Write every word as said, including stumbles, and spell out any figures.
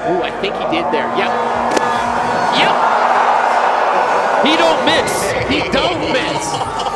Ooh, I think he did there. Yep. Yep. He don't miss. He don't miss.